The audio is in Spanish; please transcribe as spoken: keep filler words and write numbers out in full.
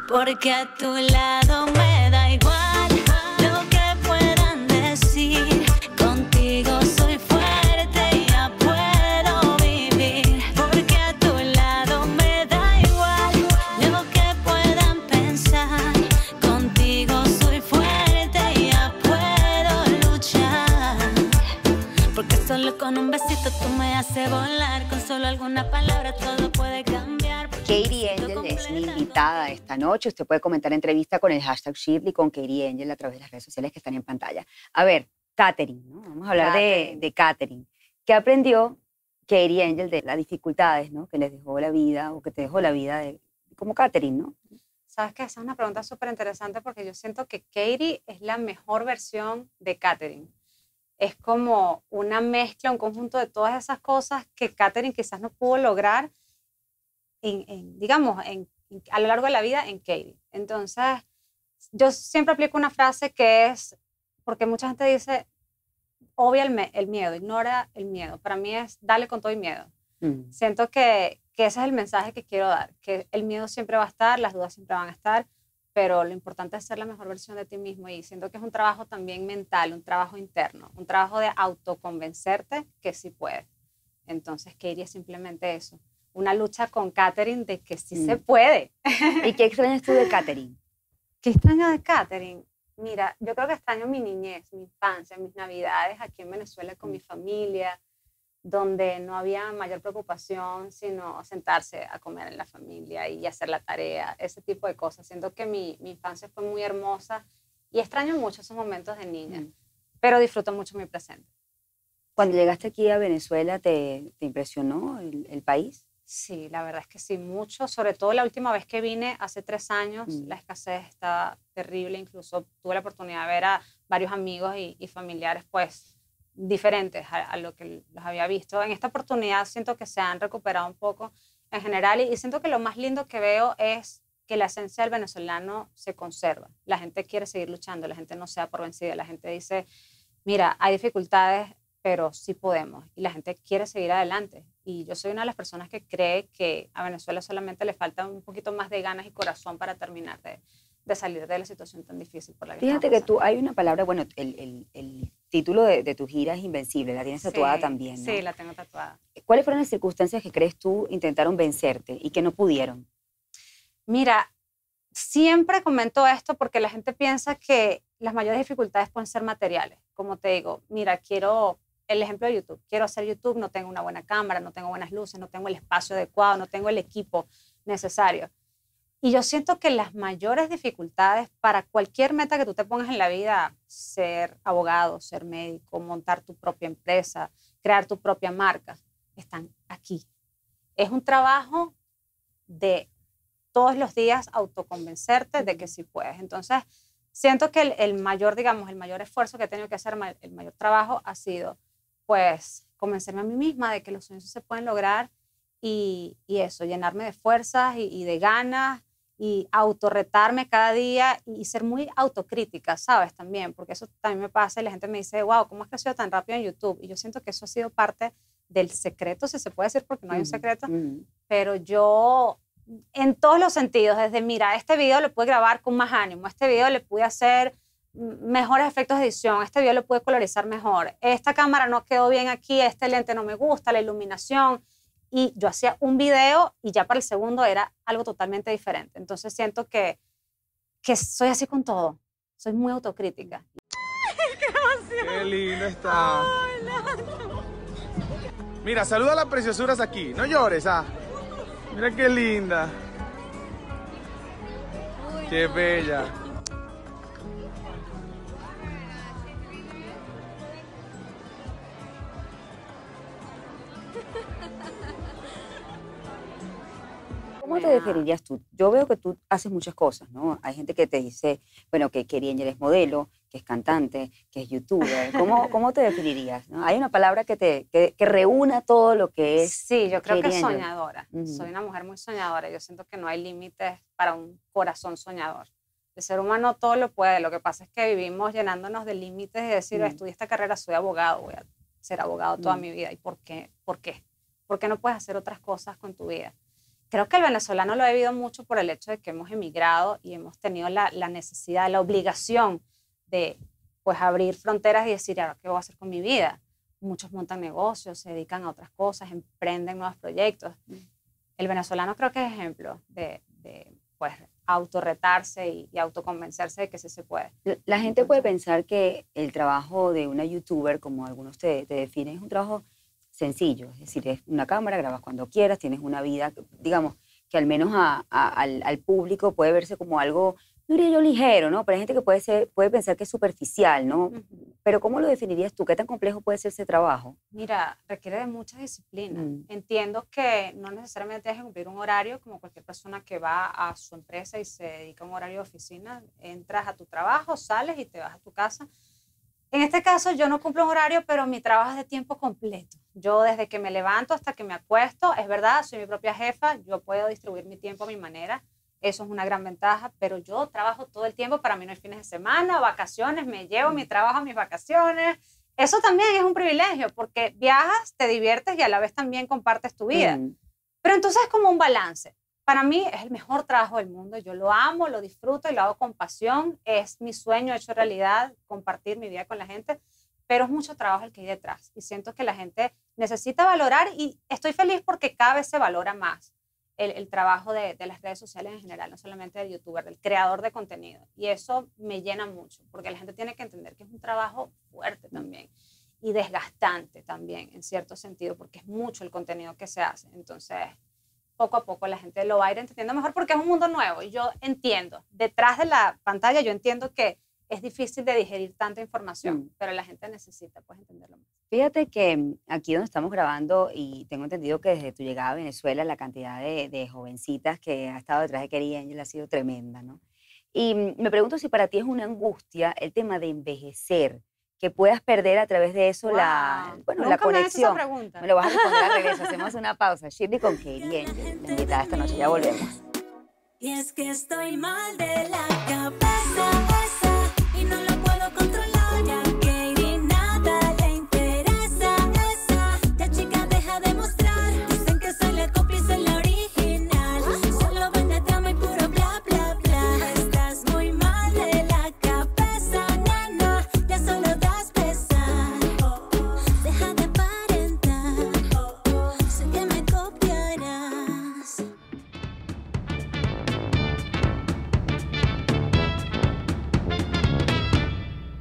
Porque a tu lado me da igual lo que puedan decir. Contigo soy fuerte y ya puedo vivir. Porque a tu lado me da igual lo que puedan pensar. Contigo soy fuerte y ya puedo luchar. Porque solo con un besito tú me haces volar. Con solo alguna palabra todo puede cambiar. Katie Angel es mi invitada esta noche. Usted puede comentar la entrevista con el hashtag Shirley con Katie Angel a través de las redes sociales que están en pantalla. A ver, catering, ¿no? Vamos a hablar de, de catering. ¿Qué aprendió Katie Angel de las dificultades, ¿no? que les dejó la vida o que te dejó la vida de, como catering, ¿no? Sabes que esa es una pregunta súper interesante porque yo siento que Katie es la mejor versión de catering. Es como una mezcla, un conjunto de todas esas cosas que catering quizás no pudo lograr En, en, digamos, en, en, a lo largo de la vida en Katie. Entonces, yo siempre aplico una frase que es, porque mucha gente dice, obvia el, me, el miedo, ignora el miedo. Para mí es, dale con todo y miedo. Mm. Siento que, que ese es el mensaje que quiero dar, que el miedo siempre va a estar, las dudas siempre van a estar, pero lo importante es ser la mejor versión de ti mismo, y siento que es un trabajo también mental, un trabajo interno, un trabajo de autoconvencerte que sí puedes. Entonces, Katie es simplemente eso. Una lucha con catering de que sí mm. se puede. ¿Y qué extrañas tú de catering? ¿Qué extraño de catering? Mira, yo creo que extraño mi niñez, mi infancia, mis navidades aquí en Venezuela con mm. mi familia, donde no había mayor preocupación sino sentarse a comer en la familia y hacer la tarea, ese tipo de cosas. Siento que mi, mi infancia fue muy hermosa y extraño mucho esos momentos de niña, mm. pero disfruto mucho mi presente. Cuando llegaste aquí a Venezuela, ¿te, te impresionó el, el país? Sí, la verdad es que sí, mucho. Sobre todo la última vez que vine, hace tres años, mm. la escasez estaba terrible. Incluso tuve la oportunidad de ver a varios amigos y, y familiares, pues, diferentes a, a lo que los había visto. En esta oportunidad siento que se han recuperado un poco en general y, y siento que lo más lindo que veo es que la esencia del venezolano se conserva. La gente quiere seguir luchando, la gente no se da por vencida, la gente dice, mira, hay dificultades, pero sí podemos, y la gente quiere seguir adelante. Y yo soy una de las personas que cree que a Venezuela solamente le falta un poquito más de ganas y corazón para terminar de, de salir de la situación tan difícil por la que Fíjate que tú, hay una palabra, bueno, el, el, el título de, de tu gira es Invencible, la tienes tatuada sí, también, ¿no? Sí, la tengo tatuada. ¿Cuáles fueron las circunstancias que crees tú intentaron vencerte y que no pudieron? Mira, siempre comento esto porque la gente piensa que las mayores dificultades pueden ser materiales. Como te digo, mira, quiero... El ejemplo de YouTube. Quiero hacer YouTube, no tengo una buena cámara, no tengo buenas luces, no tengo el espacio adecuado, no tengo el equipo necesario. Y yo siento que las mayores dificultades para cualquier meta que tú te pongas en la vida, ser abogado, ser médico, montar tu propia empresa, crear tu propia marca, están aquí. Es un trabajo de todos los días autoconvencerte de que sí puedes. Entonces, siento que el, el mayor, digamos, el mayor esfuerzo que he tenido que hacer, el mayor trabajo ha sido pues convencerme a mí misma de que los sueños se pueden lograr y, y eso, llenarme de fuerzas y, y de ganas y autorretarme cada día y ser muy autocrítica, ¿sabes? También, porque eso también me pasa y la gente me dice, wow, ¿cómo has crecido tan rápido en YouTube? Y yo siento que eso ha sido parte del secreto, si se puede decir, porque no hay un secreto, mm-hmm. pero yo, en todos los sentidos, desde, mira, este video lo pude grabar con más ánimo, este video le pude hacer mejores efectos de edición, este video lo pude colorizar mejor, esta cámara no quedó bien aquí, este lente no me gusta, la iluminación, y yo hacía un video y ya para el segundo era algo totalmente diferente. Entonces siento que, que soy así con todo, soy muy autocrítica. ¡Qué emoción! ¡Qué lindo está! Hola. Mira, saluda a las preciosuras aquí, no llores, ah. Mira qué linda. Uy, qué bella. ¿Cómo te definirías tú? Yo veo que tú haces muchas cosas, ¿no? Hay gente que te dice, bueno, que Katie Angel es modelo, que es cantante, que es youtuber. ¿Cómo, cómo te definirías? ¿No? Hay una palabra que, te, que, que reúna todo lo que es. Sí, yo creo Katie que Angel. soñadora. Uh-huh. Soy una mujer muy soñadora. Yo siento que no hay límites para un corazón soñador. El ser humano todo lo puede. Lo que pasa es que vivimos llenándonos de límites y decir, uh-huh. estudié esta carrera, soy abogado, voy a ser abogado toda uh-huh. mi vida. ¿Y por qué? ¿Por qué? ¿Por qué no puedes hacer otras cosas con tu vida? creo que el venezolano lo ha vivido mucho por el hecho de que hemos emigrado y hemos tenido la, la necesidad, la obligación de pues abrir fronteras y decir, ahora, ¿qué voy a hacer con mi vida? Muchos montan negocios, se dedican a otras cosas, emprenden nuevos proyectos. El venezolano creo que es ejemplo de, de pues, autorretarse y, y autoconvencerse de que sí se puede. La gente Entonces, puede pensar que el trabajo de una youtuber, como algunos te, te definen, es un trabajo sencillo. Es decir, es una cámara, grabas cuando quieras, tienes una vida, digamos, que al menos a, a, al, al público puede verse como algo, no diría yo ligero, ¿no? Pero hay gente que puede, ser, puede pensar que es superficial, ¿no? Uh-huh. Pero ¿cómo lo definirías tú? ¿Qué tan complejo puede ser ese trabajo? Mira, requiere de mucha disciplina. Mm. Entiendo que no necesariamente tienes que cumplir un horario como cualquier persona que va a su empresa y se dedica a un horario de oficina. Entras a tu trabajo, sales y te vas a tu casa. En este caso yo no cumplo un horario, pero mi trabajo es de tiempo completo. Yo desde que me levanto hasta que me acuesto, es verdad, soy mi propia jefa, yo puedo distribuir mi tiempo a mi manera. Eso es una gran ventaja, pero yo trabajo todo el tiempo. Para mí no hay fines de semana, vacaciones, me llevo mi trabajo a mis vacaciones. Eso también es un privilegio, porque viajas, te diviertes y a la vez también compartes tu vida. Mm. Pero entonces es como un balance. Para mí es el mejor trabajo del mundo. Yo lo amo, lo disfruto y lo hago con pasión. Es mi sueño hecho realidad, compartir mi vida con la gente, pero es mucho trabajo el que hay detrás. Y siento que la gente necesita valorar y estoy feliz porque cada vez se valora más. El, el trabajo de, de las redes sociales en general, no solamente del youtuber, del creador de contenido. Y eso me llena mucho, porque la gente tiene que entender que es un trabajo fuerte también y desgastante también, en cierto sentido, porque es mucho el contenido que se hace. Entonces, poco a poco la gente lo va a ir entendiendo mejor porque es un mundo nuevo. Y yo entiendo, detrás de la pantalla yo entiendo que es difícil de digerir tanta información, mm. pero la gente necesita pues entenderlo más. Fíjate que aquí donde estamos grabando, y tengo entendido que desde tu llegada a Venezuela la cantidad de, de jovencitas que ha estado detrás de Katy Angel ha sido tremenda, ¿no? Y me pregunto si para ti es una angustia el tema de envejecer, que puedas perder a través de eso wow. la, bueno, Nunca la conexión. Me, esa pregunta. Me lo vas a responder al regreso. Hacemos una pausa. Shirley con Katy Angel, la invitada esta noche. Ya volvemos. Y es que estoy mal de la cabeza.